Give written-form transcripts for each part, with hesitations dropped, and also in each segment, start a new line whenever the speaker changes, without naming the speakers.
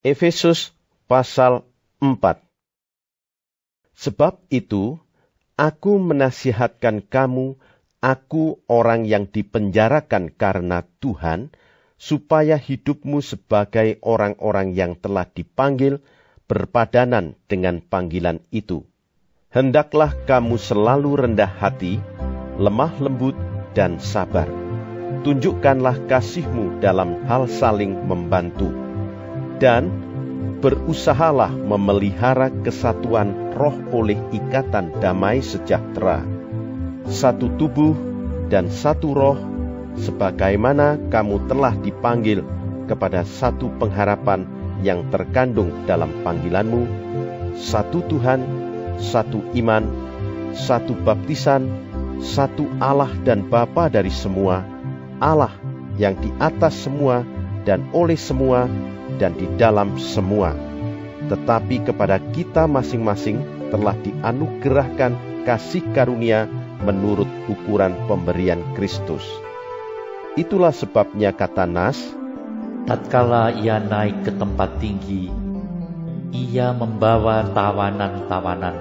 Efesus pasal 4. Sebab itu, aku menasihatkan kamu, aku orang yang dipenjarakan karena Tuhan, supaya hidupmu sebagai orang-orang yang telah dipanggil berpadanan dengan panggilan itu. Hendaklah kamu selalu rendah hati, lemah lembut, dan sabar. Tunjukkanlah kasihmu dalam hal saling membantu. Dan berusahalah memelihara kesatuan roh oleh ikatan damai sejahtera. Satu tubuh dan satu roh, sebagaimana kamu telah dipanggil kepada satu pengharapan yang terkandung dalam panggilanmu, satu Tuhan, satu iman, satu baptisan, satu Allah dan Bapa dari semua, Allah yang di atas semua dan oleh semua dan di dalam semua. Tetapi kepada kita masing-masing telah dianugerahkan kasih karunia menurut ukuran pemberian Kristus. Itulah sebabnya kata Nas,
tatkala ia naik ke tempat tinggi, ia membawa tawanan-tawanan.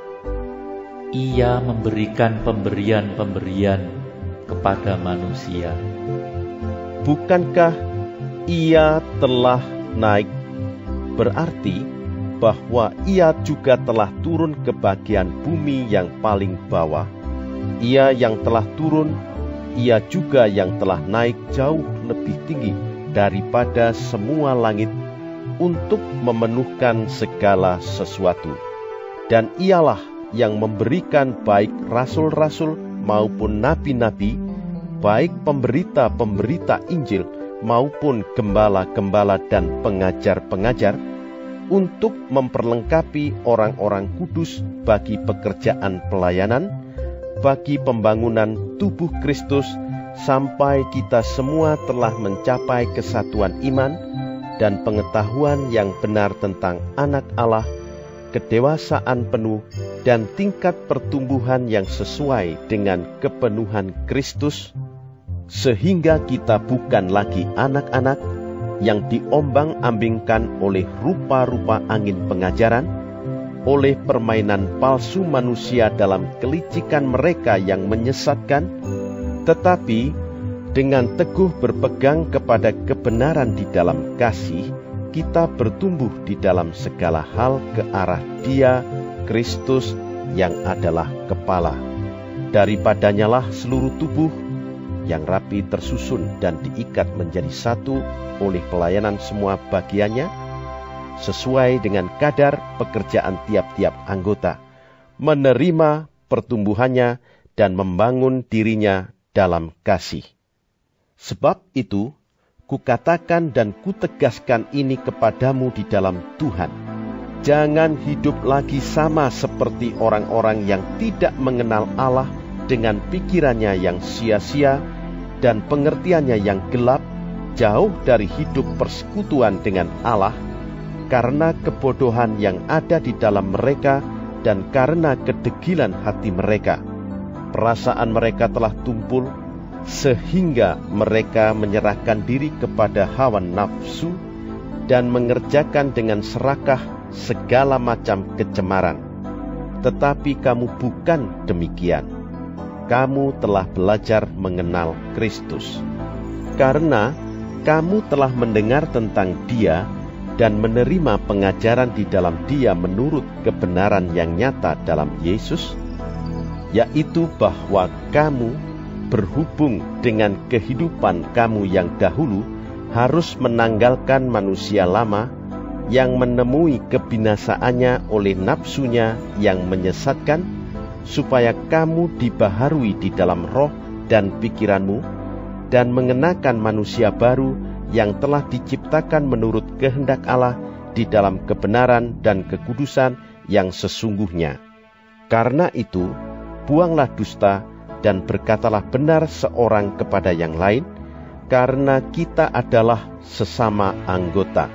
Ia memberikan pemberian-pemberian kepada manusia.
Bukankah ia telah naik, berarti bahwa ia juga telah turun ke bagian bumi yang paling bawah? Ia yang telah turun, ia juga yang telah naik jauh lebih tinggi daripada semua langit untuk memenuhkan segala sesuatu. Dan ialah yang memberikan baik rasul-rasul maupun nabi-nabi, baik pemberita-pemberita Injil maupun gembala-gembala dan pengajar-pengajar, untuk memperlengkapi orang-orang kudus bagi pekerjaan pelayanan, bagi pembangunan tubuh Kristus, sampai kita semua telah mencapai kesatuan iman dan pengetahuan yang benar tentang Anak Allah, kedewasaan penuh, dan tingkat pertumbuhan yang sesuai dengan kepenuhan Kristus, sehingga kita bukan lagi anak-anak yang diombang-ambingkan oleh rupa-rupa angin pengajaran, oleh permainan palsu manusia dalam kelicikan mereka yang menyesatkan, tetapi dengan teguh berpegang kepada kebenaran di dalam kasih, kita bertumbuh di dalam segala hal ke arah Dia, Kristus, yang adalah kepala. Daripadanyalah seluruh tubuh yang rapi tersusun dan diikat menjadi satu oleh pelayanan semua bagiannya, sesuai dengan kadar pekerjaan tiap-tiap anggota, menerima pertumbuhannya dan membangun dirinya dalam kasih. Sebab itu, kukatakan dan kutegaskan ini kepadamu di dalam Tuhan. Jangan hidup lagi sama seperti orang-orang yang tidak mengenal Allah dengan pikirannya yang sia-sia dan pengertiannya yang gelap, jauh dari hidup persekutuan dengan Allah, karena kebodohan yang ada di dalam mereka dan karena kedegilan hati mereka. Perasaan mereka telah tumpul, sehingga mereka menyerahkan diri kepada hawa nafsu dan mengerjakan dengan serakah segala macam kecemaran. Tetapi kamu bukan demikian. Kamu telah belajar mengenal Kristus. Karena kamu telah mendengar tentang Dia dan menerima pengajaran di dalam Dia menurut kebenaran yang nyata dalam Yesus, yaitu bahwa kamu berhubung dengan kehidupan kamu yang dahulu harus menanggalkan manusia lama yang menemui kebinasaannya oleh nafsunya yang menyesatkan, supaya kamu dibaharui di dalam roh dan pikiranmu, dan mengenakan manusia baru yang telah diciptakan menurut kehendak Allah di dalam kebenaran dan kekudusan yang sesungguhnya. Karena itu, buanglah dusta dan berkatalah benar seorang kepada yang lain, karena kita adalah sesama anggota.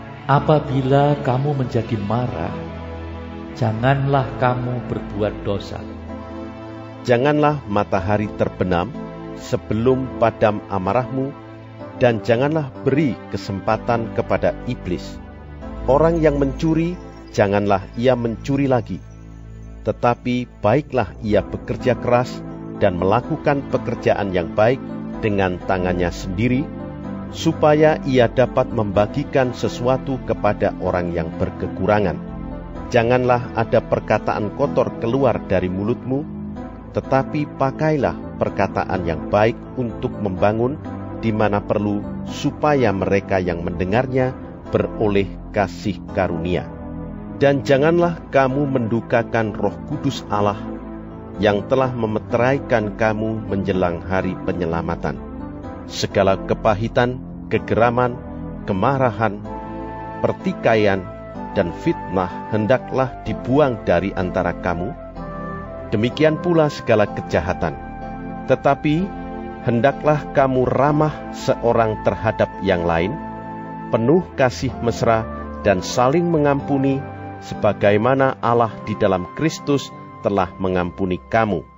Apabila kamu menjadi marah, janganlah kamu berbuat dosa.
Janganlah matahari terbenam sebelum padam amarahmu, dan janganlah beri kesempatan kepada iblis. Orang yang mencuri, janganlah ia mencuri lagi. Tetapi baiklah ia bekerja keras dan melakukan pekerjaan yang baik dengan tangannya sendiri, supaya ia dapat membagikan sesuatu kepada orang yang berkekurangan. Janganlah ada perkataan kotor keluar dari mulutmu, tetapi pakailah perkataan yang baik untuk membangun di mana perlu, supaya mereka yang mendengarnya beroleh kasih karunia. Dan janganlah kamu mendukakan Roh Kudus Allah yang telah memeteraikan kamu menjelang hari penyelamatan. Segala kepahitan, kegeraman, kemarahan, pertikaian, dan fitnah hendaklah dibuang dari antara kamu. Demikian pula segala kejahatan. Tetapi hendaklah kamu ramah seorang terhadap yang lain, penuh kasih mesra dan saling mengampuni, sebagaimana Allah di dalam Kristus telah mengampuni kamu.